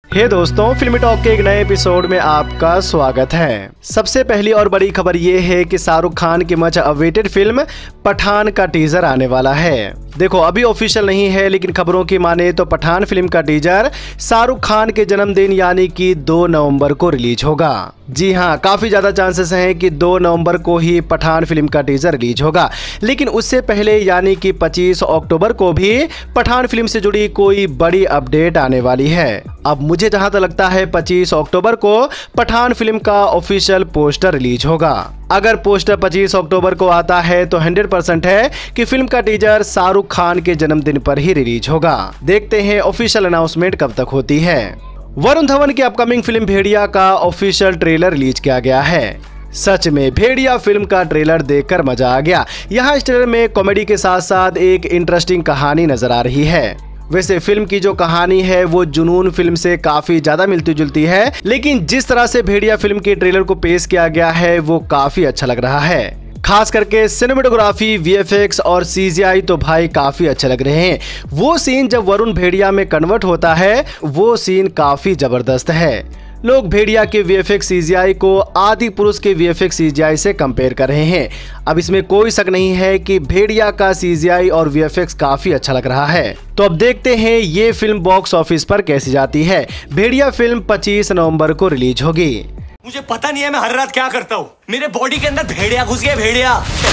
हे दोस्तों, फिल्मी टॉक के एक नए एपिसोड में आपका स्वागत है। सबसे पहली और बड़ी खबर ये है कि शाहरुख खान की मच अवेटेड फिल्म पठान का टीजर आने वाला है। देखो, अभी ऑफिशियल नहीं है, लेकिन खबरों की माने तो पठान फिल्म का टीजर शाहरुख खान के जन्मदिन यानी कि 2 नवंबर को रिलीज होगा। जी हाँ, काफी ज्यादा चांसेस हैं कि 2 नवंबर को ही पठान फिल्म का टीजर रिलीज होगा, लेकिन उससे पहले यानी कि 25 अक्टूबर को भी पठान फिल्म से जुड़ी कोई बड़ी अपडेट आने वाली है। अब मुझे जहां तक लगता है 25 अक्टूबर को पठान फिल्म का ऑफिशियल पोस्टर रिलीज होगा। अगर पोस्टर 25 अक्टूबर को आता है तो 100% है कि फिल्म का टीजर शाहरुख खान के जन्मदिन पर ही रिलीज होगा। देखते हैं ऑफिशियल अनाउंसमेंट कब तक होती है। वरुण धवन की अपकमिंग फिल्म भेड़िया का ऑफिशियल ट्रेलर रिलीज किया गया है। सच में भेड़िया फिल्म का ट्रेलर देखकर मजा आ गया। यहाँ इस ट्रेलर में कॉमेडी के साथ साथ एक इंटरेस्टिंग कहानी नजर आ रही है। वैसे फिल्म की जो कहानी है वो जुनून फिल्म से काफी ज्यादा मिलती जुलती है, लेकिन जिस तरह से भेड़िया फिल्म के ट्रेलर को पेश किया गया है वो काफी अच्छा लग रहा है। खास करके सिनेमेटोग्राफी, वीएफएक्स और सीजीआई तो भाई काफी अच्छे लग रहे हैं। वो सीन जब वरुण भेड़िया में कन्वर्ट होता है वो सीन काफी जबरदस्त है। लोग भेड़िया के वीएफएक्स सीजीआई को आदि पुरुष के वीएफएक्स सीजीआई से कंपेयर कर रहे हैं। अब इसमें कोई शक नहीं है कि भेड़िया का सीजीआई और वीएफएक्स काफी अच्छा लग रहा है। तो अब देखते हैं ये फिल्म बॉक्स ऑफिस पर कैसी जाती है। भेड़िया फिल्म 25 नवंबर को रिलीज होगी। मुझे पता नहीं है मैं हर रात क्या करता हूँ। मेरे बॉडी के अंदर भेड़िया घुस गया। भेड़िया,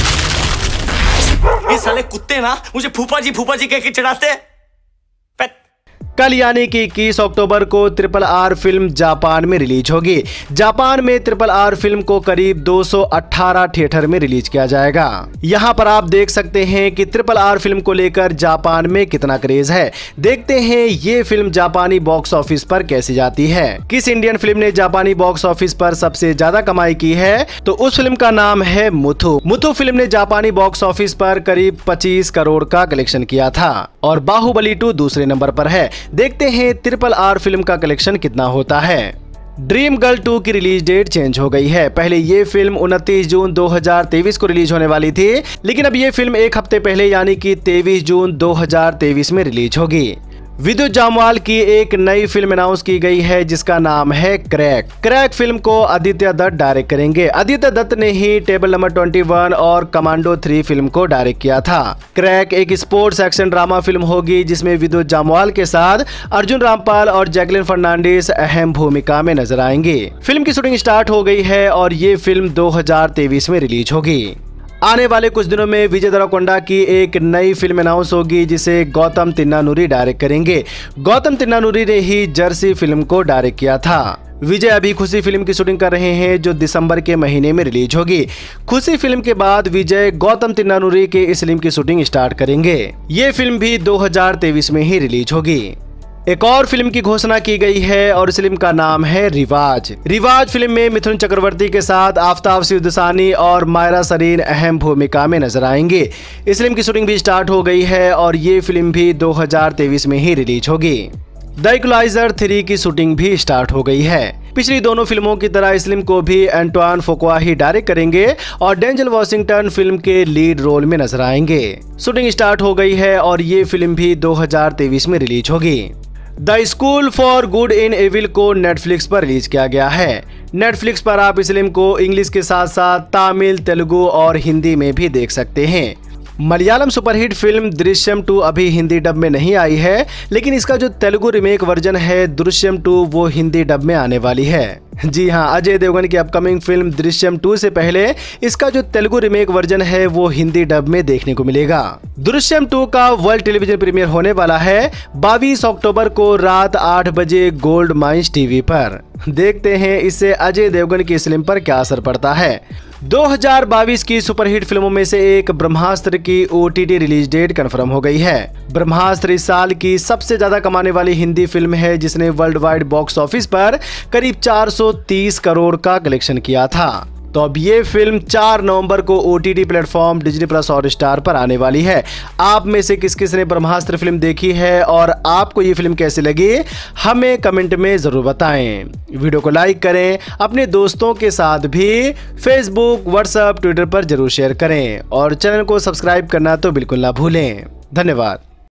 ये साले कुत्ते ना मुझे फूफा जी कह के चढ़ाते हैं। कल यानी कि 21 अक्टूबर को RRR फिल्म जापान में रिलीज होगी। जापान में RRR फिल्म को करीब 218 थिएटर में रिलीज किया जाएगा। यहाँ पर आप देख सकते हैं कि RRR फिल्म को लेकर जापान में कितना क्रेज है। देखते हैं ये फिल्म जापानी बॉक्स ऑफिस पर कैसी जाती है। किस इंडियन फिल्म ने जापानी बॉक्स ऑफिस पर सबसे ज्यादा कमाई की है, तो उस फिल्म का नाम है मुथु। मुथु फिल्म ने जापानी बॉक्स ऑफिस पर करीब 25 करोड़ का कलेक्शन किया था और बाहुबली 2 दूसरे नंबर पर है। देखते हैं RRR फिल्म का कलेक्शन कितना होता है। ड्रीम गर्ल 2 की रिलीज डेट चेंज हो गई है। पहले ये फिल्म 29 जून 2023 को रिलीज होने वाली थी, लेकिन अब ये फिल्म एक हफ्ते पहले यानी कि 23 जून 2023 में रिलीज होगी। विद्युत जामवाल की एक नई फिल्म अनाउंस की गई है जिसका नाम है क्रैक। क्रैक फिल्म को आदित्य दत्त डायरेक्ट करेंगे। आदित्य दत्त ने ही टेबल नंबर 21 और कमांडो 3 फिल्म को डायरेक्ट किया था। क्रैक एक स्पोर्ट्स एक्शन ड्रामा फिल्म होगी जिसमें विद्युत जामवाल के साथ अर्जुन रामपाल और जैकलिन फर्नांडिस अहम भूमिका में नजर आएंगे। फिल्म की शूटिंग स्टार्ट हो गई है और ये फिल्म 2023 में रिलीज होगी। आने वाले कुछ दिनों में विजय देवरकोंडा की एक नई फिल्म अनाउंस होगी जिसे गौतम तिन्नानुरी डायरेक्ट करेंगे। गौतम तिन्नानुरी ने ही जर्सी फिल्म को डायरेक्ट किया था। विजय अभी खुशी फिल्म की शूटिंग कर रहे हैं जो दिसंबर के महीने में रिलीज होगी। खुशी फिल्म के बाद विजय गौतम तिन्नानुरी के इस फिल्म की शूटिंग स्टार्ट करेंगे। ये फिल्म भी 2023 में ही रिलीज होगी। एक और फिल्म की घोषणा की गई है और इस फिल्म का नाम है रिवाज। रिवाज फिल्म में मिथुन चक्रवर्ती के साथ आफ्ताब सिद्दीकी और मायरा सरीन अहम भूमिका में नजर आएंगे। इस फिल्म की शूटिंग भी स्टार्ट हो गई है और ये फिल्म भी 2023 में ही रिलीज होगी। द इक्वलाइजर 3 की शूटिंग भी स्टार्ट हो गई है। पिछली दोनों फिल्मों की तरह इस फिल्म को भी एंटोइन फुकुआ ही डायरेक्ट करेंगे और डेंजल वॉशिंगटन फिल्म के लीड रोल में नजर आएंगे। शूटिंग स्टार्ट हो गई है और ये फिल्म भी 2023 में रिलीज होगी। The school for good and evil को नेटफ्लिक्स पर रिलीज किया गया है। नेटफ्लिक्स पर आप इस फिल्म को इंग्लिश के साथ साथ तमिल, तेलुगु और हिंदी में भी देख सकते हैं। मलयालम सुपरहिट फिल्म दृश्यम 2 अभी हिंदी डब में नहीं आई है, लेकिन इसका जो तेलुगु रीमेक वर्जन है दृश्यम 2 वो हिंदी डब में आने वाली है। जी हाँ, अजय देवगन की अपकमिंग फिल्म दृश्यम 2 से पहले इसका जो तेलुगु रीमेक वर्जन है वो हिंदी डब में देखने को मिलेगा। दृश्यम 2 का वर्ल्ड टेलीविजन प्रीमियर होने वाला है 22 अक्टूबर को रात 8 बजे गोल्ड माइंस टीवी पर। देखते हैं इससे अजय देवगन की इस फिल्म पर क्या असर पड़ता है। 2022 की सुपरहिट फिल्मों में से एक ब्रह्मास्त्र की OTT रिलीज डेट कंफर्म हो गई है। ब्रह्मास्त्र इस साल की सबसे ज्यादा कमाने वाली हिंदी फिल्म है जिसने वर्ल्ड वाइड बॉक्स ऑफिस पर करीब 430 करोड़ का कलेक्शन किया था। तो अब ये फिल्म 4 नवंबर को OTT platform Disney plus Hotstar पर आने वाली है। आप में से किस किस ने ब्रह्मास्त्र फिल्म देखी है और आपको ये फिल्म कैसी लगी हमें कमेंट में जरूर बताएं। वीडियो को लाइक करें, अपने दोस्तों के साथ भी फेसबुक, व्हाट्सएप, ट्विटर पर जरूर शेयर करें और चैनल को सब्सक्राइब करना तो बिल्कुल ना भूलें। धन्यवाद।